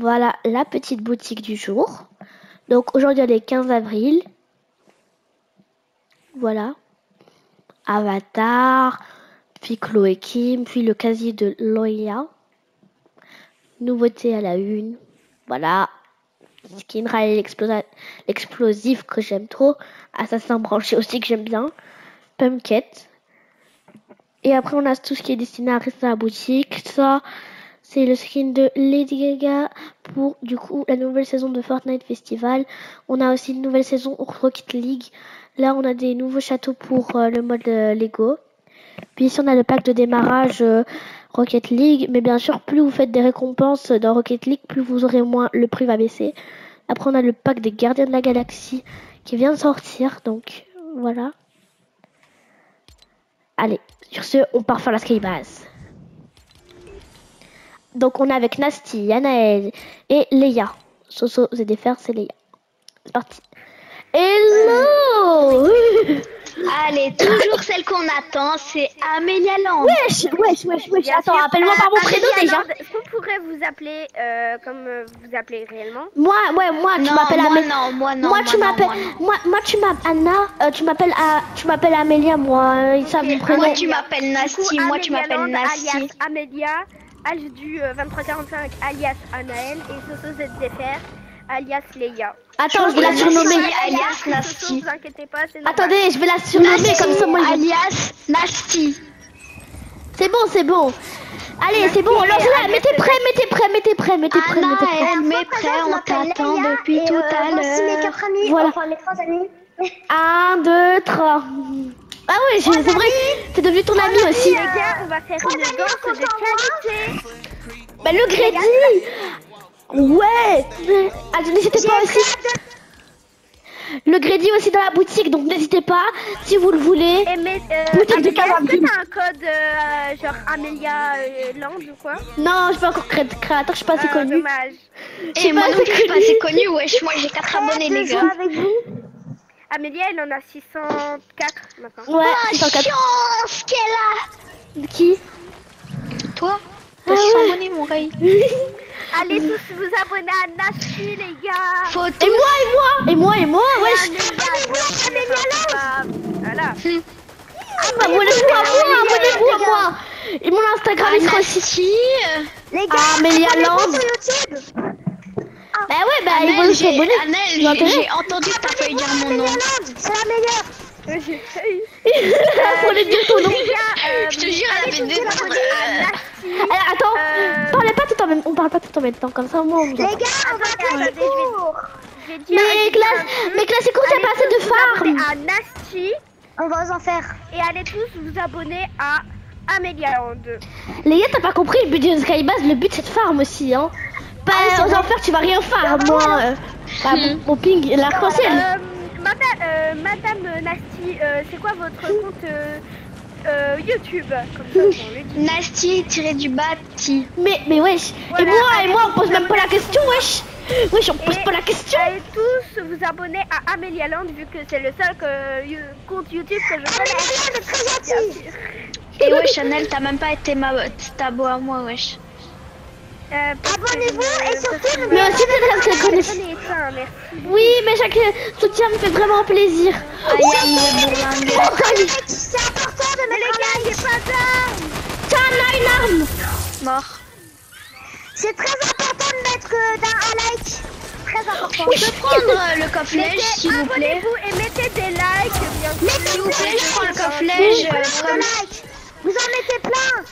Voilà la petite boutique du jour. Donc aujourd'hui, on est 15 avril. Voilà. Avatar, puis Chloé Kim, puis le casier de Loya. Nouveauté à la une. Voilà. Skin Rail l'explosif que j'aime trop. Assassin branché aussi que j'aime bien. Pumpkin. Et après, on a tout ce qui est destiné à rester à la boutique. Ça, c'est le skin de Lady Gaga pour, du coup, la nouvelle saison de Fortnite Festival. On a aussi une nouvelle saison Rocket League. Là, on a des nouveaux châteaux pour le mode Lego. Puis ici, on a le pack de démarrage Rocket League. Mais bien sûr, plus vous faites des récompenses dans Rocket League, plus vous aurez moins, le prix va baisser. Après, on a le pack des Gardiens de la Galaxie qui vient de sortir. Donc, voilà. Allez, sur ce, on part faire la skybase. Donc, on est avec Nasty, Anaël et Léa. Soso, ZDFR, c'est Léa. C'est parti. Hello. Allez, toujours celle qu'on attend, c'est Amelia Land. Wesh. Attends, appelle-moi par mon prénom déjà. Est-ce qu'on pourrait vous appeler comme vous appelez réellement? Moi, tu m'appelles Amélia. Moi, tu m'appelles Anna. Tu m'appelles Amélia, moi. Ça mon prénom. Moi, tu m'appelles Nasty. Moi, tu m'appelles Nasty. Alias Amélia, âge du 2345, alias Anaël, et Soso ZDFR, alias Léa. Attends, je vais la surnommer. Alias Nasty. Ne vous inquiétez pas, c'est normal. Attendez, je vais la surnommer comme ça, moi. Alias Nasty. C'est bon. Allez, c'est bon, lance-la. Mettez prêt. Anaël, mets prêt, on t'attend depuis tout à l'heure. Voilà. Enfin, mes 3 amis. 1, 2, 3. Ah oui, c'est vrai, c'est devenu ton ami aussi. Les gars, on va faire une danse de qualité. Bah le crédit. Ouais. Ah, n'hésitez pas aussi. Le crédit aussi dans la boutique, donc n'hésitez pas si vous le voulez. Et mais, Boutique de Amélia, est-ce que 40 t'as un code genre Amélia Land ou quoi? Non, je suis pas encore créateur, je suis pas assez connue. Dommage. Et moi non plus, je suis pas assez connue, wesh. Moi, j'ai 4 abonnés, les gars. Amélia, elle en a 604 maintenant. Ouais, Oh, 604. chance qu'elle a. Qui? Toi, t'as 600 abonnés, mon rey. Allez tous vous abonner à Nasty, les gars. Faut Et moi, wesh. Amélia Land. Voilà. Abonnez-vous à moi. Et mon Instagram, il sera aussi. Les gars, Amélia Land. sur YouTube. Bah ouais, bah ils vont s'abonner. Annelle, j'ai entendu que t'as failli dire mon nom. C'est la meilleure. J'ai failli. Faut les dire ton nom. Les gars, Je te jure, elle avait des Alors, attends, on parle pas tout en même temps, comme ça, moi, on Les gars, on va faire des cours. je vais dire. Mais classique, on s'est passé de farm. À Nasty On va vous en faire. et allez tous vous abonner à Amélia Land. Les gars, t'as pas compris le but d'une skybase, le but c'est de farm aussi, hein. Pas aux enfers, tu vas rien faire, moi. Mon ping, l'arc-en-ciel. Madame Nasty, c'est quoi votre compte YouTube comme ça, on le dit. Nasty-du-bas-ti. Mais wesh, Voilà, et moi, on pose même pas la question, wesh. Wesh, on pose pas la question. Allez tous vous abonner à Amélia Land vu que c'est le seul compte YouTube que je connais. Et wesh, Chanel, t'as même pas été t'abo à moi, wesh. Abonnez-vous et surtout ne Mais aussi, c'est très connu. Merci. Oui, mais chaque soutien me fait vraiment plaisir. C'est important de mettre Les gars, il est pas d'armes. T'as une arme. Mort. C'est très important de mettre un like. Très important. Je peux prendre le coffre-neige, s'il vous plaît. Abonnez-vous et mettez des likes, bien sûr. S'il vous plaît, je prends le coffre-neige. Plein de likes. Vous en mettez plein.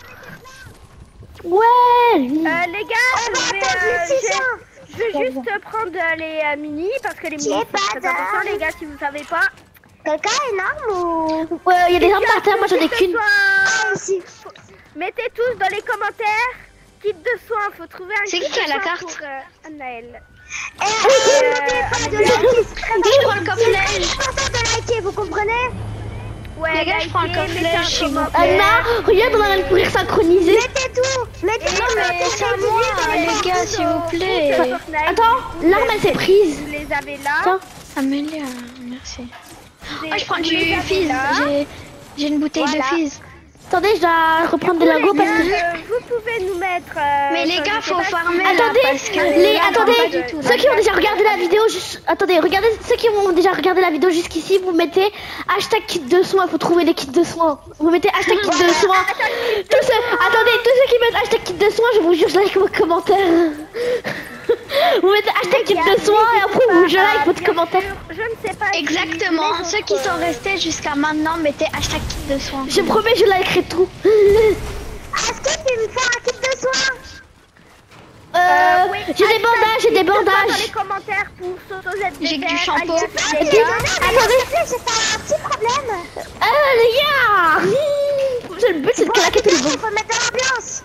Ouais. Les gars, On va atteindre les 600. je vais juste prendre les mini parce que les mini J'ai c'est pas très d'armes. important, les gars, si vous savez pas. Quelqu'un a une arme ou... Ouais, il y a des armes par terre, moi j'en ai qu'une. Ah, aussi. Mettez tous dans les commentaires kit de soins, faut trouver un C'est kit qui de a la soins carte pour Anaël. N'oubliez pas de liker. C'est très Je prends le coffre-neige. important de liker, vous comprenez? Ouais, Les gars, je prends le likez, coffre-neige, mettez un s'il vous commentaire. Anna, regarde, on a un courir synchronisé. Mettez tout. Mettez Non, mais c'est à moi, les gars, s'il vous plaît. Fortnite, Attends, l'arme elle s'est prise. vous les avez là. Tiens. Amélia, merci. Vous Oh, je prends vous du les avez fizz. là. J'ai une bouteille Voilà. de fizz. Attendez, je dois reprendre des lingots parce que... Vous pouvez nous mettre... Mais les enfin, gars, je sais faut pas si- farmer là, Attendez, parce que attendez, ceux qui ont déjà regardé la vidéo, attendez, regardez, ceux qui ont déjà regardé la vidéo jusqu'ici, vous mettez hashtag kit de soins, il faut trouver les kits de soins. Vous mettez hashtag kit de soins. Attendez, tous ceux qui mettent hashtag kit de soins, je vous jure, je like vos commentaires. Vous mettez hashtag kit de soins et après je like votre commentaire. Je ne sais pas. si exactement, les ceux qui autres, sont restés jusqu'à maintenant, mettez hashtag kit de soins. Je promets, je likerai tout. Est-ce que tu me fais un kit de soins? oui, J'ai des bandages, j'ai des dans bandages. les commentaires pour SotoZDR. J'ai que du shampoing. Ok. Attendez, j'ai un petit problème. Les gars, le but c'est de claquer tout le Il monde. faut mettre de l'ambiance.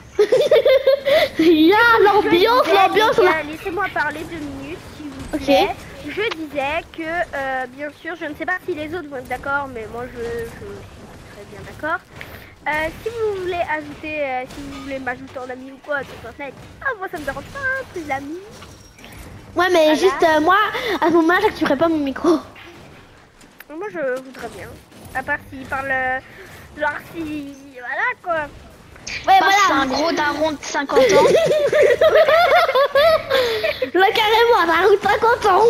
L'ambiance là. Laissez-moi parler 2 minutes, s'il vous Ok. plaît. Je disais que, bien sûr, je ne sais pas si les autres vont être d'accord, mais moi je suis très bien d'accord. Si vous voulez ajouter, si vous voulez m'ajouter en ami ou quoi sur Fortnite, moi ça me dérange pas, plus d'amis. Ouais, mais Voilà. juste moi, à ce moment-là, j'activerai pas mon micro. Moi je voudrais bien. À part s'il parle, genre si, voilà quoi. Ouais, Parce que c'est un voilà. gros daron de 50 ans. Là, carrément, on a route 50 ans.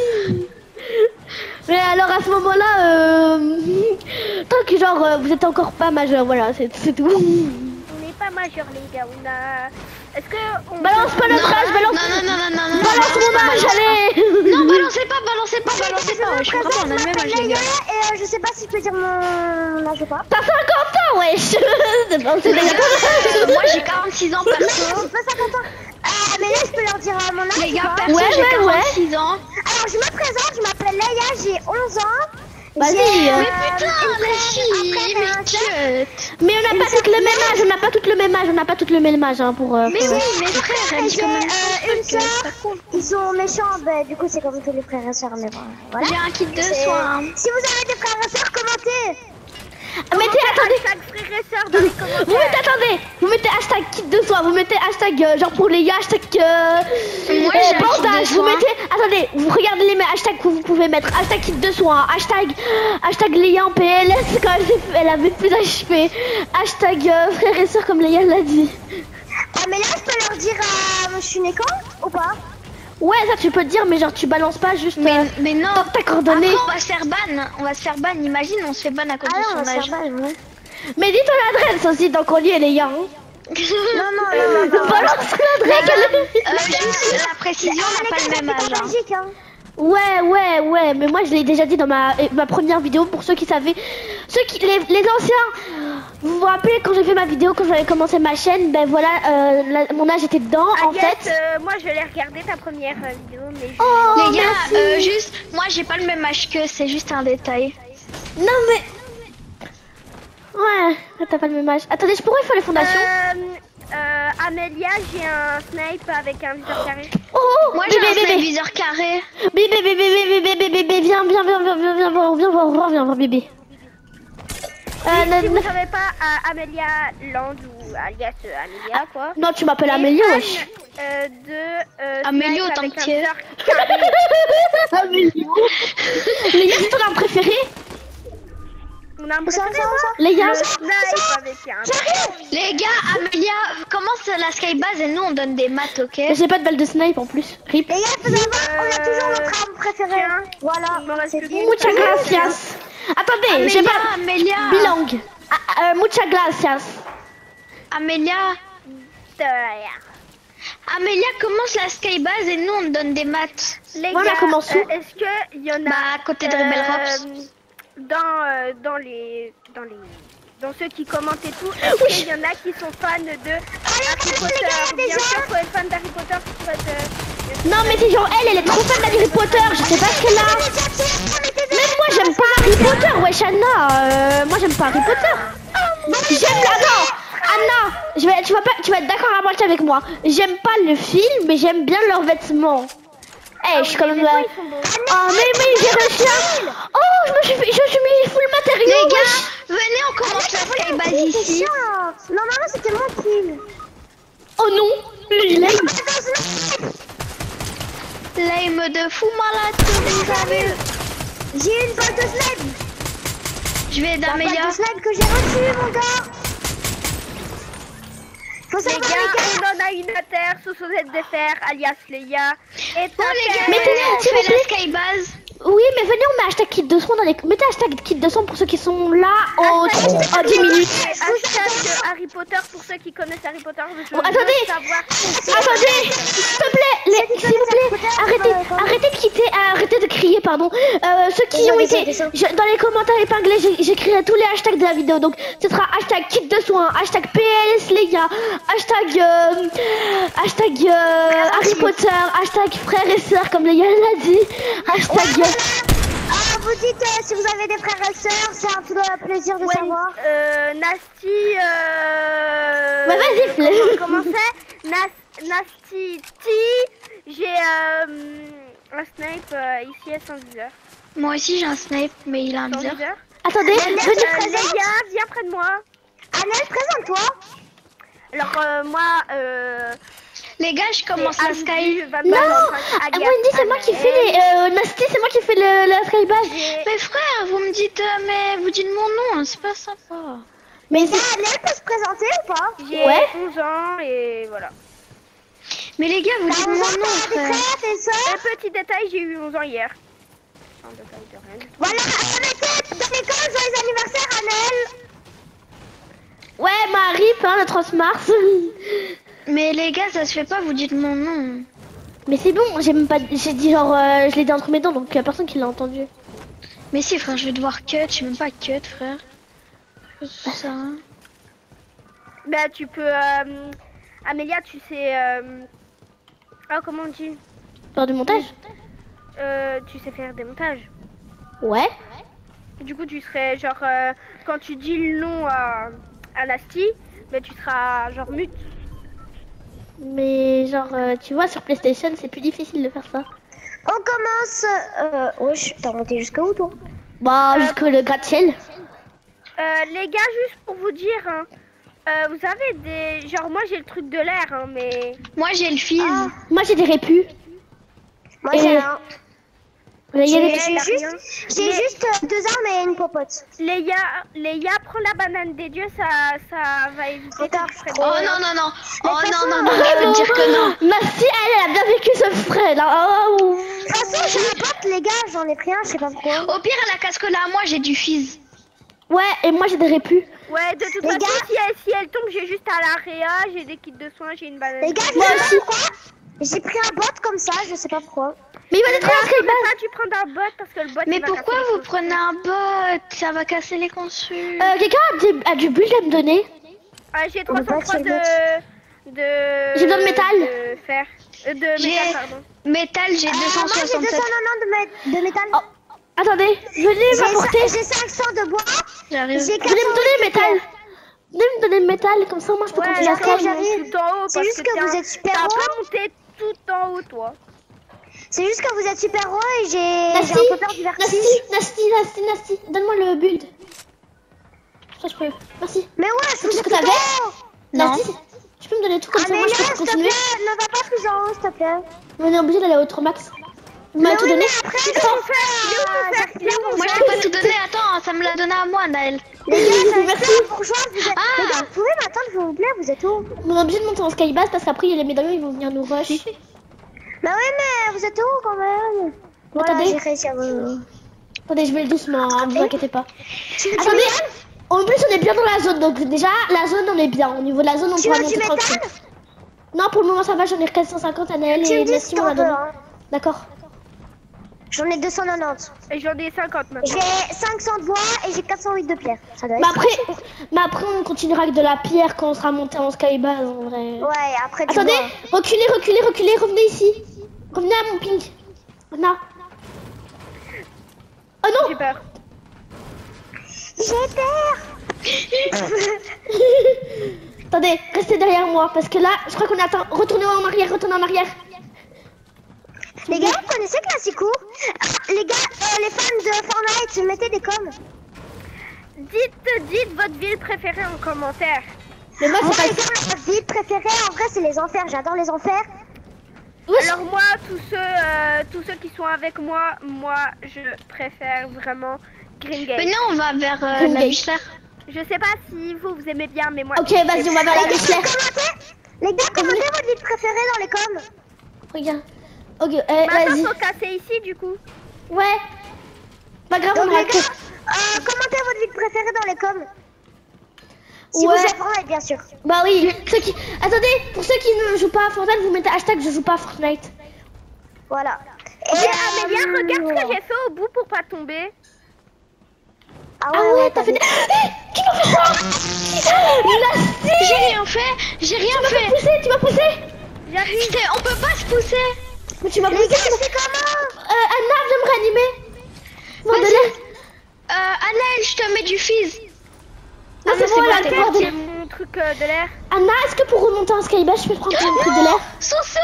Mais alors, à ce moment-là, tant que genre, vous êtes encore pas majeur, voilà, c'est tout. On n'est pas majeur les gars, on a... Est-ce que on Balance pas notre âge, balance. Non. Balance mon âge, allez. Non, balancez pas. Ouais, je suis vraiment, on a le même âge, les gars. Et je sais pas si je peux dire mon âge ou pas. T'as 50 ans, wesh. C'est dégueulasse. Moi, j'ai 46 ans, perso. J'ai pas 50 ans. Mais là, je peux leur dire mon âge. Les ou gars, pas? perso, Ouais, j'ai ouais, 46 ans. Alors, je me présente, je m'appelle Leia, j'ai 11 ans. Vas-y. Mais putain, la fille, mais chiotte. Mais on n'a pas toutes le même âge, on n'a pas toutes le même âge, on n'a pas toutes le même âge hein, pour. Mais oui, mes frères, elle dit J'ai quand même une que c'est sœur, pas cool. ils sont méchants, bah, du coup c'est comme tous les frères et sœurs, mais bon, voilà. J'ai un kit de C'est- soins. Si vous avez des frères et sœurs, commentez. Mettez, attendez. Chaque frère et sœur dans les commentaires. Vous mettez, attendez, vous mettez hashtag kit de soins, vous mettez hashtag genre pour les gars, hashtag Moi, j'ai un kit de bandage, vous soins. mettez, attendez, vous regardez les hashtags que vous pouvez mettre, hashtag kit de soins, hashtag Léa en PLS quand elle avait plus d'HP, hashtag frère et soeur comme Léa l'a dit. Mais là, je peux leur dire, je suis né quand ou pas? Ouais, ça tu peux te dire, mais genre tu balances pas juste Mais non. dans ta coordonnée. Après, on va se faire ban. Imagine, on se fait ban à cause Ah de non, son ça âge. va, ouais. Mais dis ton adresse aussi, donc on y est les gars. Non. Balance l'adresse. Juste la précision, on n'a pas le même âge. En Belgique, hein. Ouais, mais moi je l'ai déjà dit dans ma première vidéo pour ceux qui savaient, les anciens, vous vous rappelez quand j'ai fait ma vidéo, quand j'avais commencé ma chaîne, ben voilà, mon âge était dedans en Agnès, fait. moi je l'ai regardé ta première vidéo, mais je... Oh, Les gars, merci. juste, moi j'ai pas le même âge que, c'est juste un détail. Non mais... Ouais, t'as pas le même âge. Attendez, je pourrais faire les fondations. Amélia, j'ai un snipe avec un viseur carré. Oh, Moi j'ai un bébé, viseur carré. bébé, viens voir, bébé. Si vous savez pas, Amélia Land ou alias Amélia quoi. Non, tu m'appelles Amélie, wesh. Amélie snipe autant avec que un tu es. viseur carré. Amélie. Les gars, c'est ton arme préféré? On a un Ça, préféré, ça, moi. ça. Les gars, Le snipe avec un... Les gars, Amélia commence la skybase et nous on donne des maths, ok? j'ai pas de balle de snipe en plus. Rip. Les gars, faut savoir, on a toujours notre arme préférée. tiens. Voilà, Il me reste c'est plus tout. Muchas gracias. Attendez, j'ai pas... Amélia, Bilang. Muchas gracias. Amélia, Amélia commence la skybase et nous on donne des maths. Les Voilà, gars, comment ça est-ce que il y en a Bah, à côté de Rebel Rops. dans ceux qui commentent et tout, est-ce qu'il y en a qui sont fans de Harry Potter? Bien sûr, faut être fan d'Harry Potter pour être... Non mais c'est genre elle est trop fan d'Harry Potter, je sais pas ce qu'elle a. Même moi j'aime pas Harry Potter, wesh Anna, moi j'aime pas Harry Potter. J'aime Anna, tu vas être d'accord à moitié avec moi. J'aime pas le film, mais j'aime bien leurs vêtements. Eh, je suis quand même là. Oh mais j'ai réussi à... Oh, je me suis mis full matériaux. Les wesh. gars, venez on commence la skybase ici. Normalement, c'était mon kill. Oh non, il aime. L'aim de fou malade que vous avez. J'ai une balle de snipe. Je vais aider La balle Amélia. de snipe que j'ai reçue, mon gars. Faut Les savoir gars, on en a une à terre, sous ZDFR, alias Leia. Et Bon les gars, Mettez-le, on s'il fait vous plaît. la skybase. Oui, mais venez, on met hashtag kit de soins dans les... Mettez hashtag kit de soins pour ceux qui sont là en 10 minutes. hashtag Harry Potter pour ceux qui connaissent Harry Potter. Je Oh, attendez. veux savoir. Attendez, s'il te plaît, s'il vous plaît, arrêtez de quitter, arrêtez de crier, pardon. Ceux qui ont été dans les commentaires épinglés, j'écrirai tous les hashtags de la vidéo. Donc, ce sera hashtag kit de soins, hashtag PLS les gars, hashtag Harry Potter, hashtag frères et sœurs comme les gars l'a dit, hashtag. Ah, vous dites si vous avez des frères et sœurs, c'est un tout plaisir de savoir. Nasty. Bah, vas-y, Fleur. Comment c'est Nasty T. J'ai un snipe ici à 110 heures. Moi aussi j'ai un snipe, mais il a un 110 bizarre. heures. Attendez, venez. Leia, viens près de moi. Annelle, présente-toi. Alors moi, Les gars, je commence la sky. Non, Wendy, c'est moi qui fais les... Nasty, c'est moi qui fais la skybase. Mais frère, vous me dites, mais vous dites mon nom, c'est pas sympa. Mais Annelle peut se présenter ou pas? J'ai Ouais. 11 ans et voilà. Mais les gars, vous T'as dites 11 mon ans, nom, t'as des frère. frères, des sœurs? Un petit détail, j'ai eu 11 ans hier. Un détail de rien du tout. Voilà, on était dans l'école, joyeux anniversaire, Annelle. ouais, Marie, hein, le 30 mars. Mais les gars, ça se fait pas, vous dites mon nom. Mais c'est bon, j'ai même pas... J'ai dit genre... je l'ai dit entre mes dents, donc il y a personne qui l'a entendu. Mais si, frère, je vais devoir cut, je sais même pas cut, frère. Ça. Bah tu peux... Amélia, tu sais... Oh, comment on dit Faire du montage? Tu sais faire des montages. Ouais. Du coup, tu serais genre... quand tu dis le nom à Nasty, bah tu seras genre mute. Mais genre, tu vois, sur PlayStation, c'est plus difficile de faire ça. On commence. Wesh, t'as monté jusqu'à où toi? Bah, jusque le gratte-ciel. Les gars, juste pour vous dire... hein, vous avez des... Genre moi j'ai le truc de l'air, hein, mais... Moi, j'ai le fizz. Ah. Moi, j'ai des répus. Moi Et- j'ai un. Il y a des- J'ai juste 2 armes et une popote. Léa, prends la banane des dieux, ça va éviter que Attends, tu ferais Oh des- non, non, non. Mais Oh de toute non, non, façon, non, je veux dire que non. Nasty, elle a bien vécu ce frais là. Oh. De toute façon, j'ai un pote, les gars, j'en ai pris un, je sais pas pourquoi. Au pire, elle a casque là, moi, j'ai du fizz. Ouais, et moi j'ai des répus. Ouais, de toute Les façon, gars- si elle tombe, j'ai juste à l'area, j'ai des kits de soins, j'ai une banane. Les gars, Moi je sais aussi. pas pourquoi. J'ai pris un bot comme ça, je sais pas pourquoi. Mais il va être un tu skybase. peux pas, tu prends un bot parce que le bot Mais il va pourquoi casser vous les prenez un bot? Ça va casser les consuls. Quelqu'un a du build à me donner? J'ai On peut pas 303 tuer le de... J'ai besoin de métal. De fer. De J'ai- métal, pardon. Métal, j'ai Moi j'ai 267. 290 de métal. Oh, attendez, venez m'apporter. J'ai 500 de bois. J'arrive. J'ai Venez me donner le métal. Venez me donner le métal, comme ça moi je peux Ouais, continuer à j'arrive, faire. j'arrive. tout en haut. C'est parce juste que t'as- vous êtes super T'as haut. pas monté tout en haut, toi. C'est juste que vous êtes super haut et j'ai Nasty, un peu peur du vertige. Nasty, donne-moi le build. Ça je peux. Merci. Mais ouais, je C'est vous ce ai que tout t'avais? en haut. Non. Nasty, tu peux me donner tout comme Ah ça, mais moi je là, peux s'il te continuer. plaît, ne va pas plus en haut, s'il te plaît. On est obligé d'aller au max. Vous m'avez tout oui, donné? mais après, Attends, Moi, je peux pas tout donner. Attends, ça me l'a donné à moi, Naël. les gars, merci. bourgeois, vous êtes... Ah. Les gars, vous pouvez m'attendre, s'il vous plaît, vous êtes où? on est obligé de monter en skybase parce qu'après il y a les médaillons, ils vont venir nous rush. Bah oui, mais vous êtes où quand même? Voilà, Attendez. j'ai réussi à vous... Attendez, je vais le doucement, hein, vous inquiétez pas. Tu veux du Attendez, métal? en plus on est bien dans la zone, donc déjà la zone on est bien. Au niveau de la zone on Tu pourra veux du monter métal? tranquille. Non, pour le moment ça va, j'en ai 450 à Naël Tu et me dis Nasty si on t'en l'a veux, donné. hein. D'accord. J'en ai 290. Et j'en ai 50 maintenant. J'ai 500 de bois et j'ai 408 de pierre. Ça doit Mais être... après on continuera avec de la pierre quand on sera monté en skybase en vrai. Ouais, après du Attendez, bois. reculez, revenez ici. Revenez à mon ping. Anna. Oh non. J'ai peur. J'ai peur. Attendez, restez derrière moi parce que là, je crois qu'on attend. Retournez en arrière. Les gars, vous connaissez Classico? Les gars, les fans de Fortnite, mettez des coms. Dites votre ville préférée en commentaire. Mais moi Moi, c'est les pas. gars, ma ville préférée, en vrai, c'est les enfers. J'adore les enfers. Wesh. Alors moi, tous ceux qui sont avec moi, je préfère vraiment Green Mais Gate. non, on va vers Green la Gate. Bichler. Je sais pas si vous aimez bien, mais moi... Ok, vas-y, on va vers la Kessler. Les gars, commentez votre ville préférée dans les coms. Regarde. Ok, Maintenant, vas-y. faut casser ici, du coup. Ouais. Pas grave, on Donc aura les que... gars, commentez votre ville préférée dans les coms. Si Ouais. vous êtes Fortnite, bien sûr. Bah oui, ceux qui... Attendez, pour ceux qui ne jouent pas à Fortnite, vous mettez hashtag je joue pas à Fortnite. Voilà. Et Amélia, regarde ce que j'ai fait au bout pour pas tomber. Ah Ah ouais, t'as t'as fait des... Qui m'a fait ça? J'ai rien fait. J'ai rien fait. Tu m'as poussé. J'arrive. On peut pas se pousser. Mais tu m'as Les poussé. gars, c'est comment? Anna, viens me réanimer. Bon, de Vas-y. l'air. Anaël, je te mets du fizz. Non, Ah c'est non, bon, c'est là, bon, t'es t'es mort de C'est l'air. mon truc de l'air. Anna, est-ce que pour remonter en skybase, je peux prendre ton truc de l'air? Soso.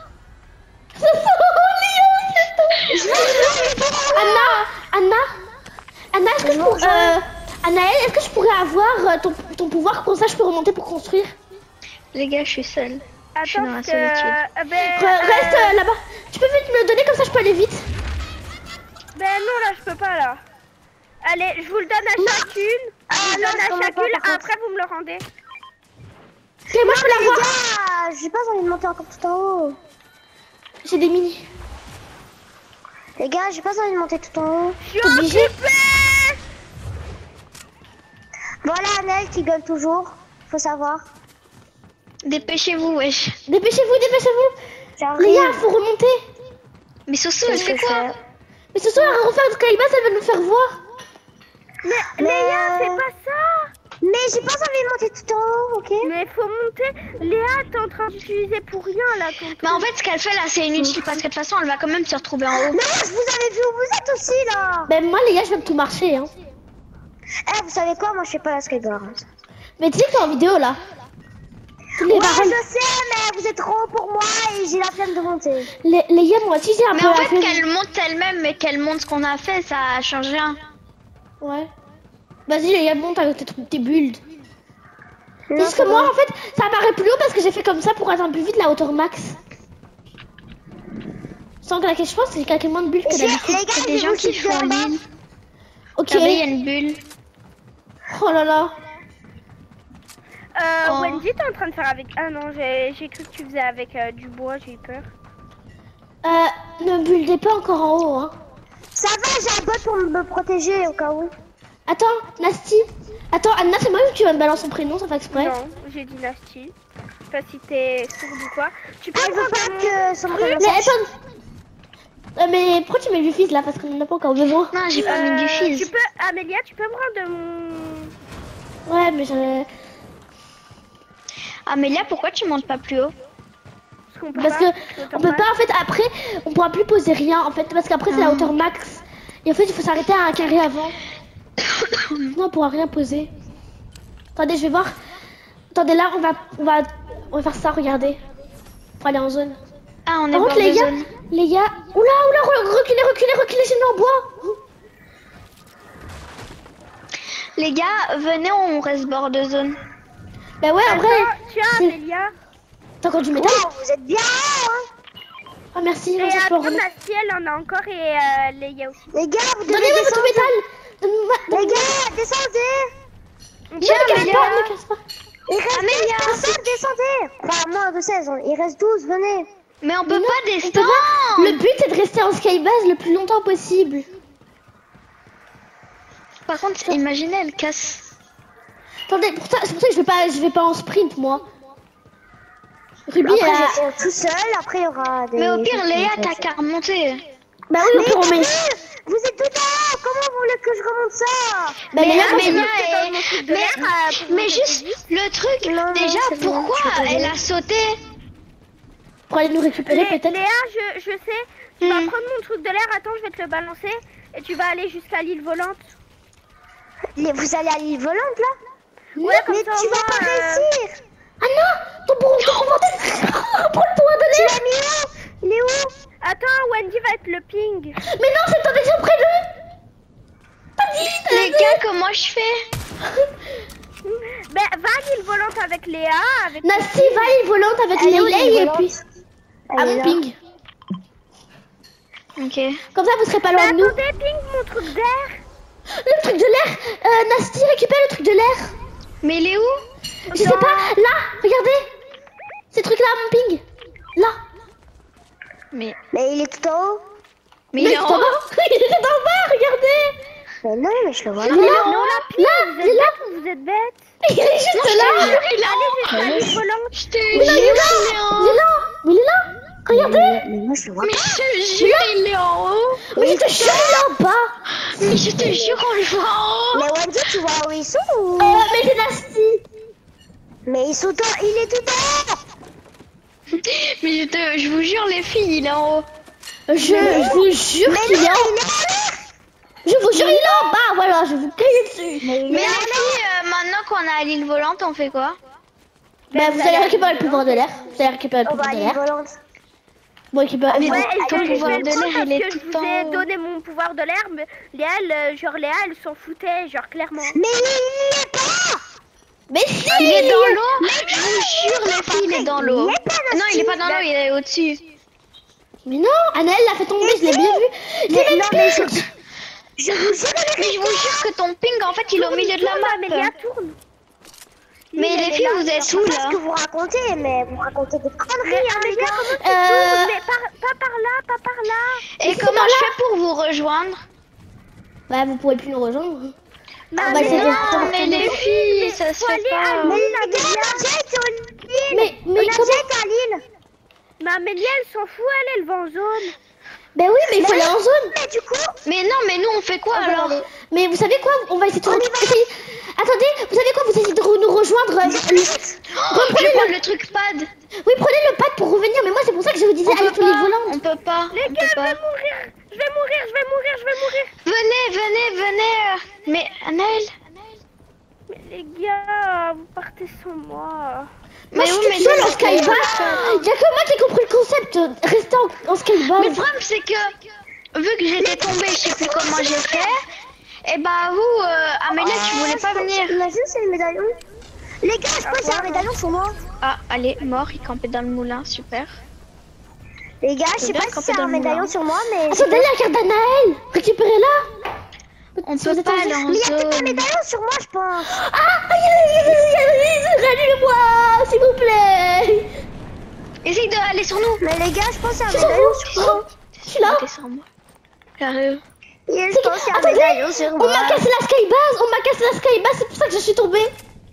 Anna, est-ce que je pourrais... Anaël, est-ce que je pourrais avoir ton pouvoir, comme ça je peux remonter pour construire? Les gars, je suis seule. Je suis Attends, dans la parce solitude. Reste là-bas. Tu peux vite me le donner, comme ça je peux aller vite. Ben non, là, je peux pas, là. Allez, je vous le donne à chacune. Je vous le non, donne je à commande pas, chacune, par contre. après vous me le rendez. Ok, moi je peux Les l'avoir. gars, j'ai pas envie de monter encore tout en haut. J'ai des mini. Les gars, j'ai pas envie de monter tout en haut. Je suis T'es obligé. occupée. Voilà, Annelle qui gueule toujours. Faut savoir. Dépêchez-vous, wesh. Dépêchez-vous, dépêchez-vous. J'arrive. Les gars, faut remonter. Mais Soso, elle Qu'est-ce fait que je quoi? fais? Mais ce soir, elle va refaire le skybase, elle va nous faire voir. Mais Léa, c'est pas ça. Mais j'ai pas envie de monter tout en haut, ok? Mais faut monter. Léa, t'es en train d'utiliser pour rien, là, ton truc. Mais en fait, ce qu'elle fait là, c'est inutile parce que de toute façon, elle va quand même se retrouver en haut. Non, je vous avais vu où vous êtes aussi, là. Ben moi, les gars, je viens de tout marcher. Hein. Eh, vous savez quoi? Moi, je sais pas la skateboard. Mais tu sais que t'es en vidéo là. Toutes les Ouais, paroles. je sais, mais vous êtes trop haut pour moi et j'ai la flemme de monter. Les gars, moi aussi j'ai un Mais peu en la fait, flemme. qu'elle monte elle-même, mais qu'elle monte ce qu'on a fait, ça change rien. Ouais. Vas-y, les gars, monte avec tes builds. C'est Non, juste que c'est moi, bon. en fait, ça apparaît plus haut parce que j'ai fait comme ça pour atteindre plus vite la hauteur max. Sans que je pense que j'ai quelques moins de bulles que Les d'habitude. gars, Il y a des gens qui font l'île. Ok. Regardez, il y a une bulle. Oh là là. Oh. Wendy, t'es en train de faire avec... Ah non, j'ai cru que tu faisais avec du bois, j'ai eu peur. Ne buildez pas encore en haut, hein. Ça va, j'ai un bot pour me protéger au cas où. Attends, Nasty. Attends, Anna, c'est moi ou tu vas me balancer son prénom sans faire exprès? Non, j'ai dit Nasty. Je sais pas si t'es sourde ou quoi. Tu peux Ah, je veux prendre pas que son prénom Mais sache. attends. Mais pourquoi tu mets du fils là? Parce qu'on en a pas encore besoin. Non, j'ai pas mis du Tu fizz. peux... Amélia, tu peux me rendre mon... Ouais, mais j'avais... Amélia, pourquoi tu montes pas plus haut? Parce qu'on peut Parce pas, que on peut pas, en fait, après, on pourra plus poser rien, en fait, parce qu'après c'est la hauteur max. Et en fait, il faut s'arrêter à un carré avant. Non, on pourra rien poser. Attendez, je vais voir. Attendez, là, on va faire ça, regardez. Pour aller en zone. Ah, on est Par bord contre, de les gars, zone. reculez, j'ai mis en bois. Les gars, venez, on reste bord de zone. Bah ouais, après. Attends, tiens, c'est- Amélia. T'as encore du métal? Oh, vous êtes bien haut, hein. Ah, merci, Et comme ça, je peux attends, remettre. Nasty, elle en a encore et Léa aussi. Les gars, vous devez Donnez-moi votre descendre. métal. Donne-moi. Les gars, descendez. Ne me casse pas, ne me casse pas. Il reste 12 personnes, descendez. Enfin, moins de 16, il reste 12, venez. Mais on peut Non, pas on peut descendre. pas. Le but, c'est de rester en skybase le plus longtemps possible. Par contre, imaginez, elle casse. Attendez, c'est pour ça que je vais pas en sprint, moi. Ruby, Après, elle a... je vais tout seul, après, il y aura des... Mais au pire, choses Léa, qui vont t'as passer. qu'à remonter. Bah oui, au pire, on met... Vous êtes tout en haut, comment vous voulez que je remonte ça? Bah, mais là, moi, j'ai Amélia mis- dans mon truc de l'air, pour mais monter juste plus vite. le truc, Non, non, déjà, c'est bon, pourquoi je peux elle pas. a sauté? pour aller nous récupérer, peut-être. Léa, je sais. Tu vas prendre mon truc de l'air. Attends, je vais te le balancer. Et tu vas aller jusqu'à l'île volante. Vous allez à l'île volante, là? Ouais, comme Mais ça, au tu vas moins, pas réussir. Ah non, ton prends-le-toi de Tu l'air. l'as mis où? Il est où? Attends, Wendy va être le ping. Mais non, c'est ton dessin près Les gars, comment je fais? Ben, va à l'île volante avec Léa. Avec Nasty, va à l'île volante avec Elle est où, Léa l'île et volante? puis... Elle À est mon là. ping. Ok. Comme ça, vous serez pas loin Mais de nous. attendez, ping mon truc d'air. Le truc de l'air. Nasty, récupère le truc de l'air. Mais il est où? Je sais pas. Là, regardez. Ces trucs-là, mon ping. Là. Mais Mais il est tout en haut. il est en haut. Il est en bas, regardez. Mais non, mais je le vois Il là. est là. Là, il est là. Vous êtes bêtes. Il est juste là. Il est en haut. Allez, volante. Je te Mais non, il est jure, là. il est en Il est haut. là. Mais il est là. Regardez. Mais moi, je le vois Mais pas. je te jure, il est en haut. Mais je te jure, il est en bas. Mais je te jure, on le voit en haut. Mais Wendy, tu vois où ils sont ou... Mais c'est Nasty. Mais ils sont il est tout en haut. Mais je vous jure, les filles, il est en haut. Je vous jure Mais qu'il non, est en il est en l'air. Je vous jure, il est en bas. Voilà, je vous paye dessus. Mais il Mais est les en filles, maintenant qu'on a l'île volante, on fait quoi? Ben, vous allez récupérer le pouvoir de l'air. Vous allez récupérer le On va pouvoir de aller l'air. volante. Bon, récupérez. Mais bon. ouais, Et ton je pouvoir vais de le prendre l'air, il est parce que tout je vous ai en haut. donné mon pouvoir de l'air, mais Léa, genre Léa, elle s'en foutait, genre clairement. Mais il est pas. Mais si. Il est dans l'eau. Je vous jure, les filles, il est dans l'eau. Il est pas dans Non, il est pas dans l'eau, il est au-dessus. Mais non, Anaël l'a fait tomber, je l'ai bien vu. Mais non, mais je vous jure. Mais je vous jure que ton ping, en fait, il est au milieu de la Mais Léa map. tourne. Mais les filles, vous êtes où, Je sais pas là? ce que vous racontez, mais vous racontez des conneries, Mais hein, les Amélia, gars. comment tu tournes? Mais pas par là, pas par là. Et comment je fais pour vous rejoindre? Bah, vous pourrez plus nous rejoindre. Mais On va essayer de- Non, mais les filles, ça se fait pas. Mais les gars, on a déjà été au Lille. Mais On a déjà comment? été à Lille. Mais Amélia, elle s'en fout, elle va en zone. Ben oui, mais il faut aller en zone. Mais du coup, Mais non, mais nous, on fait quoi alors? Mais vous savez quoi? On va essayer de essayer- Attendez, vous savez quoi? Vous essayez de nous rejoindre. Je vais prendre le truc pad. Oui, prenez le pad pour revenir. Mais moi, c'est pour ça que je vous disais, On allez peut sur l'île pas, volante. on peut pas. Les on gars, peut je pas. vais mourir. Je vais mourir, je vais mourir, je vais mourir. Venez. Mais Anaël? Mais les gars, vous partez sans moi. Moi, je suis oui, toute seule en c'est parce que- skyball. Il y a que moi qui ai compris le concept. Restez en skyball. Mais le problème, c'est que vu que j'étais tombée, je sais plus comment j'ai fait. Et bah vous, Amélia, tu voulais pas venir. imagine, c'est le médaillon. Les gars, je pense qu'il y a un médaillon sur moi. Ah, allez, mort, il campait dans le moulin, super. Les gars, je sais bien pas camper si c'est dans un le médaillon moulin. sur moi, mais... Attendez, la carte d'Anaël. Récupérez-la. On Si vous peut êtes pas en aller zone. en Mais il y a peut-être un zone. médaillon sur moi, je pense. Rallumez-moi, s'il vous plaît. Essaye d'aller sur nous. Mais les gars, je pense qu'il y a un Je suis médaillon sur moi. Je suis là. Ok, sur moi. J'arrive. Je pense qu'il y a un Attendez, médaillon sur on moi. m'a cassé la skybase. On m'a cassé la skybase. C'est pour ça que je suis tombée.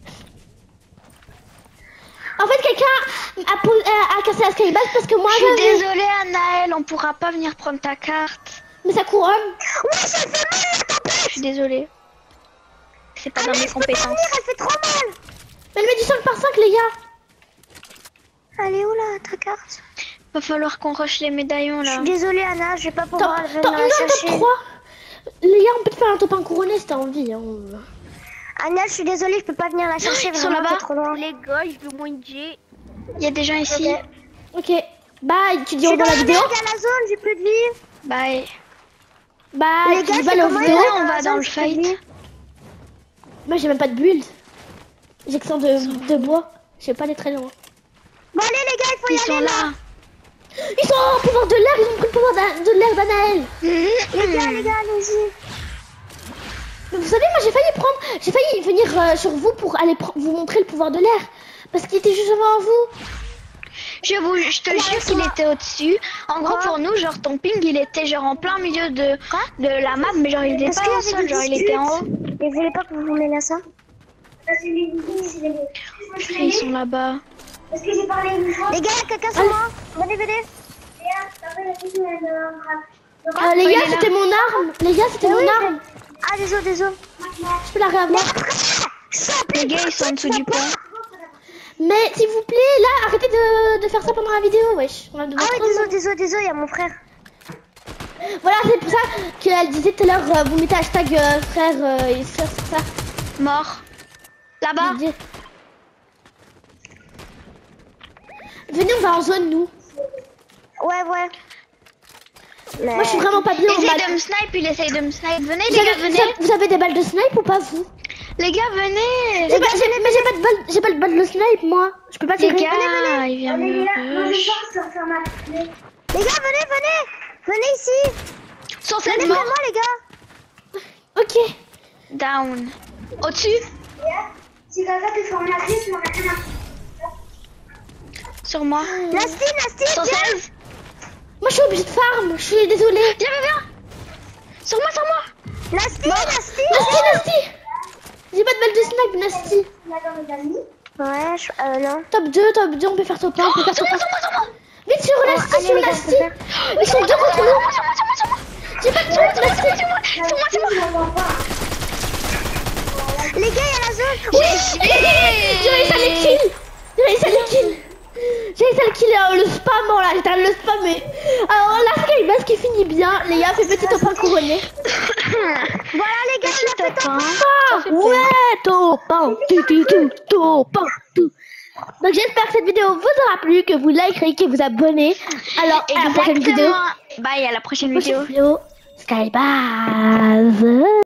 En fait, quelqu'un a cassé la skybase parce que moi, Je suis j'avais... désolée, Anaël, on pourra pas venir prendre ta carte. Mais ça couronne. Ouais, ça fait mal la tempête. Je suis désolée. C'est pas dans mes Je peux pas compétences. venir, elle fait trop mal. Mais elle met du 5 par 5, les gars. Elle est où là, ta carte? Va falloir qu'on rush les médaillons Je là. suis désolée, Anna, je vais pas Attends, pouvoir venir attends, la on a un top chercher. 3. Les gars, on peut te faire un top 1 couronné si t'as envie. Hein. Anna, je suis désolée, je peux pas venir la chercher, Ils sont vraiment, là-bas. c'est trop loin. Les gars, je veux moins de G. Il y a des gens ici. Ok. Bye, tu dis Je au suis dans revoir la la vidéo. merde à la zone, j'ai plus de vie. Bye. Bye, Les tu gars, dis c'est bye la comment vidéo. Venez, il y a on va la dans zone, le j'ai plus de fight. vie. Moi, j'ai même pas de build. J'ai que ça de bois. Je vais pas aller très loin. Bon, allez, les gars, il faut y Ils sont aller là. là. Ils sont en pouvoir de l'air. Ils ont pris le pouvoir de l'air d'Anaël. Les gars, allez-y. Mais vous savez, moi, j'ai failli venir sur vous pour aller vous montrer le pouvoir de l'air. Parce qu'il était juste devant vous. Je te jure qu'il était au-dessus. En gros, pour nous, genre ton ping, il était genre en plein milieu de la map, mais genre il était Est-ce pas qu'il y au avait sol, des genre il était en haut. disputes? Et vous voulez pas que vous vous mêlez à ça? Purée, ils sont là-bas. Les gars, il y a quelqu'un sur moi. Venez, venez. Les il gars, est là. c'était mon arme. Les gars, c'était mon arme. Ah, désolé, désolé. Je peux la réavoir. Les gars, ils sont en dessous du pont. Mais s'il vous plaît, là, arrêtez de faire ça pendant la vidéo, wesh. On va devoir Ah oui, prendre- désolé, il y a mon frère. Voilà, c'est pour ça qu'elle disait tout à l'heure, vous mettez hashtag frère et soeur, c'est ça. Mort. Là-bas. Je dis. Venez, on va en zone, nous. Ouais. Mais... Moi, je suis vraiment pas bien en Essaye balle. de me snipe, il essaye de me snipe. Venez, Vous les gars, avez, venez. vous avez des balles de snipe ou pas, vous? Les gars, venez. Mais j'ai pas de balles, j'ai pas de balles de snipe, moi. Je peux pas Les tirer. gars, il vient me rush. Les gars, venez ici. Sur cette Venez mort. vers moi, les gars. Ok. Down. Au-dessus. Si quelqu'un te forme la clé, tu m'en mets un. Sur moi. Nasty, 116. Moi, je suis obligée de farm. Je suis désolée. Viens. Sur moi. Nasty. Nasty. J'ai pas de balle de snipe, Nasty. Ouais, non. Top 2, on peut faire top 1, Sur moi. Vite sur Nasty, allez, sur les gars, Nasty. faut faire. Ils sont deux contre nous. J'ai pas de Sur moi. Nasty. Les gars, il y a la zone. J'ai réussi à les kill. J'ai réussi à le kill. Le spam, oh là, j'étais le spam. Alors la Skybase qui finit bien. Les gars, fait petit top 1 couronné. Voilà, les gars, on a fait top 1. Ouais, top 1. Top 1. Donc j'espère que cette vidéo vous aura plu, que vous likerez, que vous abonnez. Alors à la prochaine vidéo. Bye, à la prochaine vidéo. Skybase.